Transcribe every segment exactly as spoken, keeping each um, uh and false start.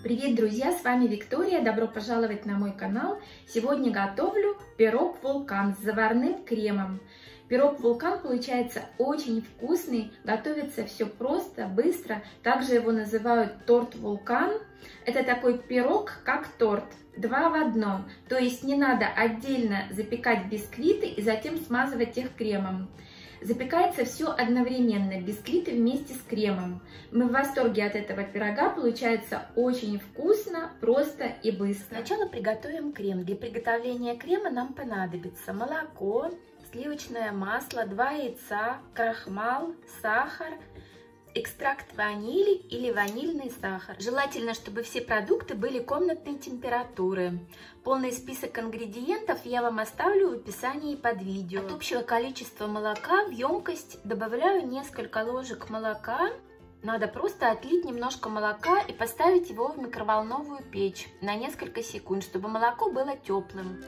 Привет, друзья! С вами Виктория. Добро пожаловать на мой канал. Сегодня готовлю пирог вулкан с заварным кремом. Пирог вулкан получается очень вкусный, готовится все просто, быстро. Также его называют торт вулкан. Это такой пирог, как торт, два в одном. То есть не надо отдельно запекать бисквиты и затем смазывать их кремом. Запекается все одновременно, бисквиты вместе с кремом. Мы в восторге от этого пирога, получается очень вкусно, просто и быстро. Сначала приготовим крем. Для приготовления крема нам понадобится молоко, сливочное масло, два яйца, крахмал, сахар, экстракт ванили или ванильный сахар. Желательно, чтобы все продукты были комнатной температуры. Полный список ингредиентов я вам оставлю в описании под видео. От общего количества молока в емкость добавляю несколько ложек молока. Надо просто отлить немножко молока и поставить его в микроволновую печь на несколько секунд, чтобы молоко было теплым.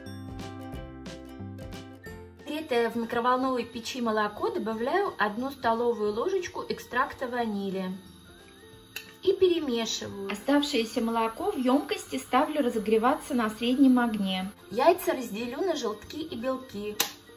Нагретое в микроволновой печи молоко добавляю одну столовую ложечку экстракта ванили и перемешиваю. Оставшееся молоко в емкости ставлю разогреваться на среднем огне. Яйца разделю на желтки и белки.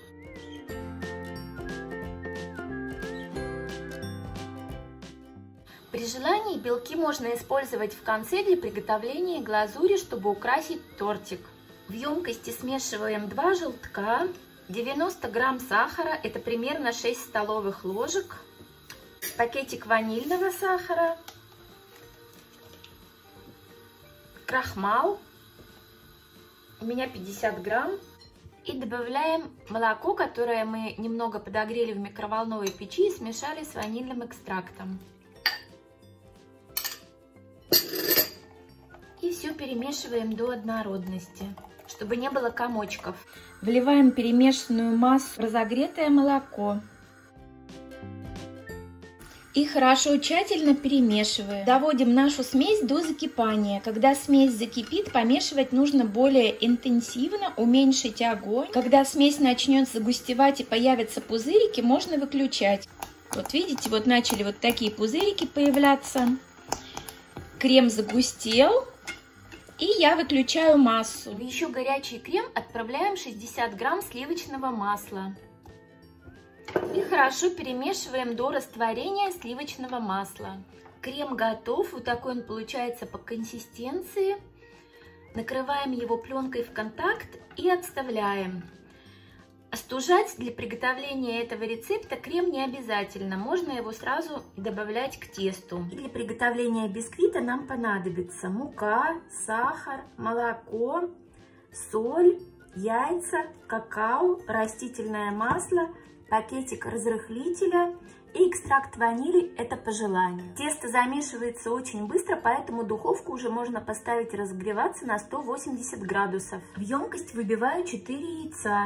При желании белки можно использовать в конце для приготовления глазури, чтобы украсить тортик. В емкости смешиваем два желтка, девяносто грамм сахара, это примерно шесть столовых ложек, пакетик ванильного сахара, крахмал, у меня пятьдесят грамм, и добавляем молоко, которое мы немного подогрели в микроволновой печи и смешали с ванильным экстрактом. И все перемешиваем до однородности, чтобы не было комочков. Вливаем перемешанную массу в разогретое молоко и хорошо тщательно перемешиваем. Доводим нашу смесь до закипания. Когда смесь закипит, помешивать нужно более интенсивно, уменьшить огонь. Когда смесь начнет загустевать и появятся пузырики, можно выключать. Вот видите, вот начали вот такие пузырики появляться. Крем загустел. И я выключаю массу. В еще горячий крем отправляем шестьдесят грамм сливочного масла. И хорошо перемешиваем до растворения сливочного масла. Крем готов. Вот такой он получается по консистенции. Накрываем его пленкой в контакт и отставляем. Остужать для приготовления этого рецепта крем не обязательно, можно его сразу добавлять к тесту. Для приготовления бисквита нам понадобится мука, сахар, молоко, соль, яйца, какао, растительное масло, пакетик разрыхлителя и экстракт ванили, это по желанию. Тесто замешивается очень быстро, поэтому духовку уже можно поставить разогреваться на сто восемьдесят градусов. В емкость выбиваю четыре яйца.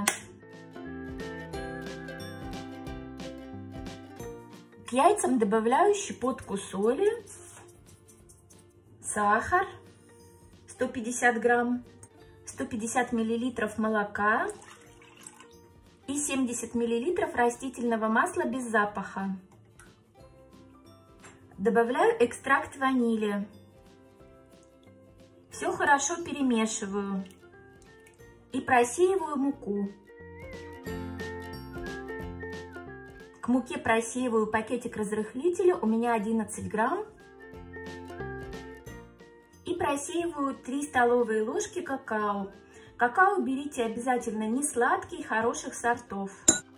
К яйцам добавляю щепотку соли, сахар сто пятьдесят грамм, сто пятьдесят миллилитров молока и семьдесят миллилитров растительного масла без запаха. Добавляю экстракт ванили. Все хорошо перемешиваю и просеиваю муку. К муке просеиваю пакетик разрыхлителя, у меня одиннадцать грамм. И просеиваю три столовые ложки какао. Какао берите обязательно не сладкий, хороших сортов.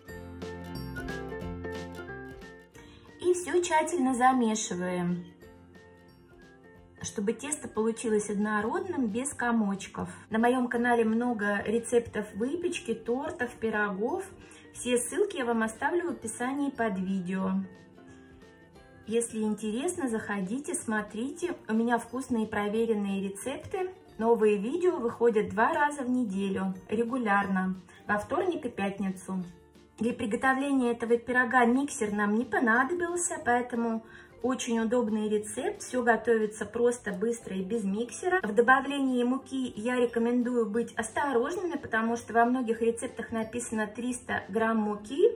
И все тщательно замешиваем, чтобы тесто получилось однородным, без комочков. На моем канале много рецептов выпечки, тортов, пирогов. Все ссылки я вам оставлю в описании под видео. Если интересно, заходите, смотрите. У меня вкусные проверенные рецепты. Новые видео выходят два раза в неделю, регулярно, во вторник и пятницу. Для приготовления этого пирога миксер нам не понадобился, поэтому очень удобный рецепт. Все готовится просто, быстро и без миксера. В добавлении муки я рекомендую быть осторожными, потому что во многих рецептах написано триста грамм муки.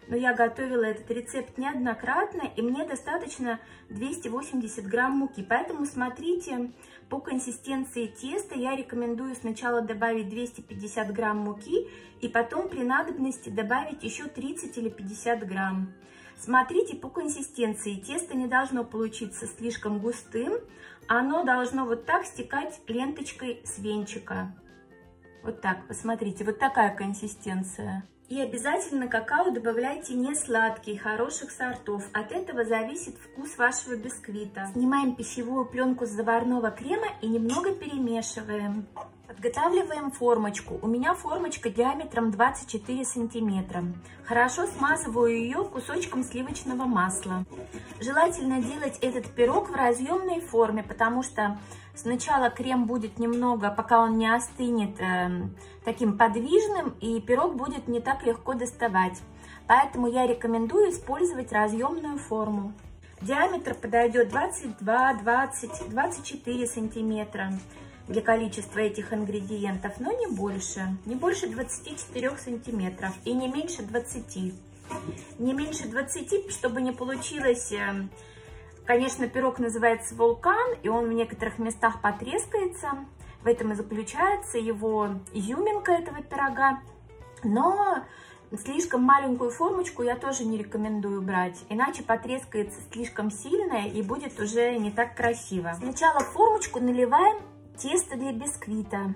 но я готовила этот рецепт неоднократно, и мне достаточно двести восемьдесят грамм муки. Поэтому смотрите по консистенции теста. Я рекомендую сначала добавить двести пятьдесят грамм муки, и потом при надобности добавить еще тридцать или пятьдесят грамм. Смотрите по консистенции. Тесто не должно получиться слишком густым. Оно должно вот так стекать ленточкой с венчика. Вот так, посмотрите, вот такая консистенция. И обязательно какао добавляйте не сладкий, хороших сортов. От этого зависит вкус вашего бисквита. Снимаем пищевую пленку с заварного крема и немного перемешиваем. Подготавливаем формочку. У меня формочка диаметром двадцать четыре сантиметра. Хорошо смазываю ее кусочком сливочного масла. Желательно делать этот пирог в разъемной форме, потому что сначала крем будет немного, пока он не остынет, э, таким подвижным, и пирог будет не так легко доставать. Поэтому я рекомендую использовать разъемную форму. Диаметр подойдет двадцать два, двадцать, двадцать четыре сантиметра. Для количества этих ингредиентов, но не больше, не больше двадцати четырёх сантиметров и не меньше двадцати. Не меньше двадцати, чтобы не получилось, конечно, пирог называется вулкан, и он в некоторых местах потрескается, в этом и заключается его изюминка этого пирога, но слишком маленькую формочку я тоже не рекомендую брать, иначе потрескается слишком сильно и будет уже не так красиво. Сначала в формочку наливаем тесто для бисквита.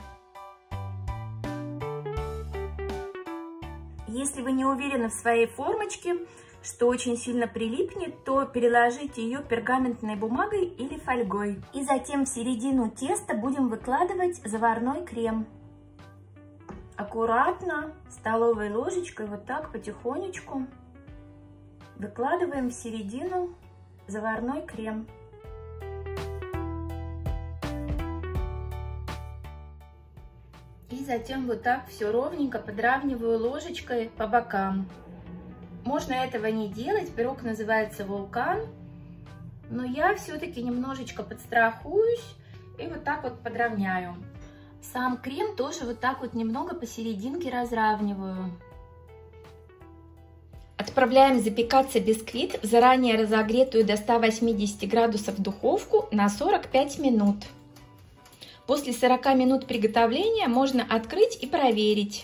Если вы не уверены в своей формочке, что очень сильно прилипнет, то переложите ее пергаментной бумагой или фольгой. И затем в середину теста будем выкладывать заварной крем. Аккуратно, столовой ложечкой, вот так потихонечку выкладываем в середину заварной крем. И затем вот так все ровненько подравниваю ложечкой по бокам. Можно этого не делать, пирог называется вулкан, но я все-таки немножечко подстрахуюсь и вот так вот подровняю. Сам крем тоже вот так вот немного посерединке разравниваю. Отправляем запекаться бисквит в заранее разогретую до ста восьмидесяти градусов духовку на сорок пять минут. После сорока минут приготовления можно открыть и проверить.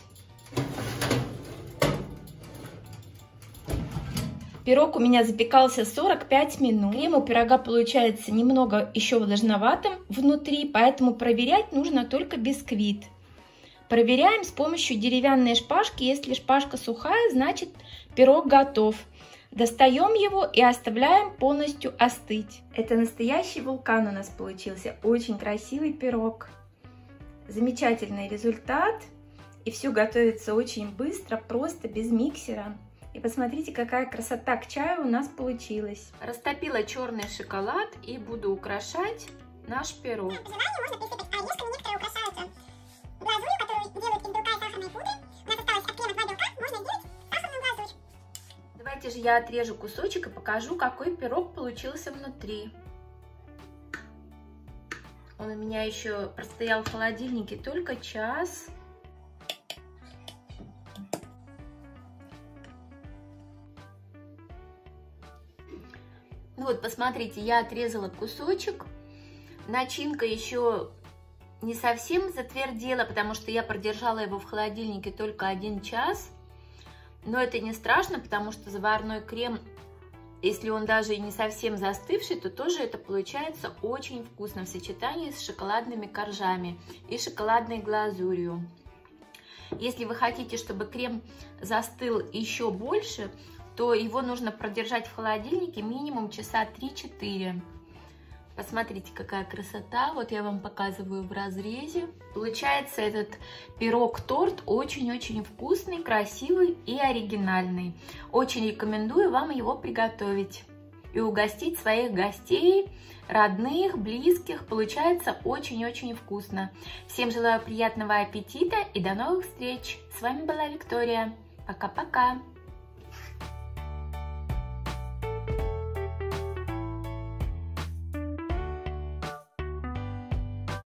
Пирог у меня запекался сорок пять минут. Крем у пирога получается немного еще влажноватым внутри, поэтому проверять нужно только бисквит. Проверяем с помощью деревянной шпажки. Если шпажка сухая, значит пирог готов. Достаем его и оставляем полностью остыть. Это настоящий вулкан у нас получился. Очень красивый пирог. Замечательный результат. И все готовится очень быстро, просто без миксера. И посмотрите, какая красота к чаю у нас получилась. Растопила черный шоколад и буду украшать наш пирог. По желанию можно присыпать орешками, некоторые украшают глазурью, которую делают из белка и сахарной пудры. У нас осталось от крема два белка, можно сделать сахарную глазурь. Давайте же я отрежу кусочек и покажу, какой пирог получился внутри. Он у меня еще простоял в холодильнике только час. Вот, посмотрите, я отрезала кусочек. Начинка еще не совсем затвердела, потому что я продержала его в холодильнике только один час. Но это не страшно, потому что заварной крем, если он даже и не совсем застывший, то тоже это получается очень вкусно в сочетании с шоколадными коржами и шоколадной глазурью. Если вы хотите, чтобы крем застыл еще больше, то его нужно продержать в холодильнике минимум часа три-четыре. Посмотрите, какая красота. Вот я вам показываю в разрезе. Получается этот пирог-торт очень-очень вкусный, красивый и оригинальный. Очень рекомендую вам его приготовить и угостить своих гостей, родных, близких. Получается очень-очень вкусно. Всем желаю приятного аппетита и до новых встреч. С вами была Виктория. Пока-пока.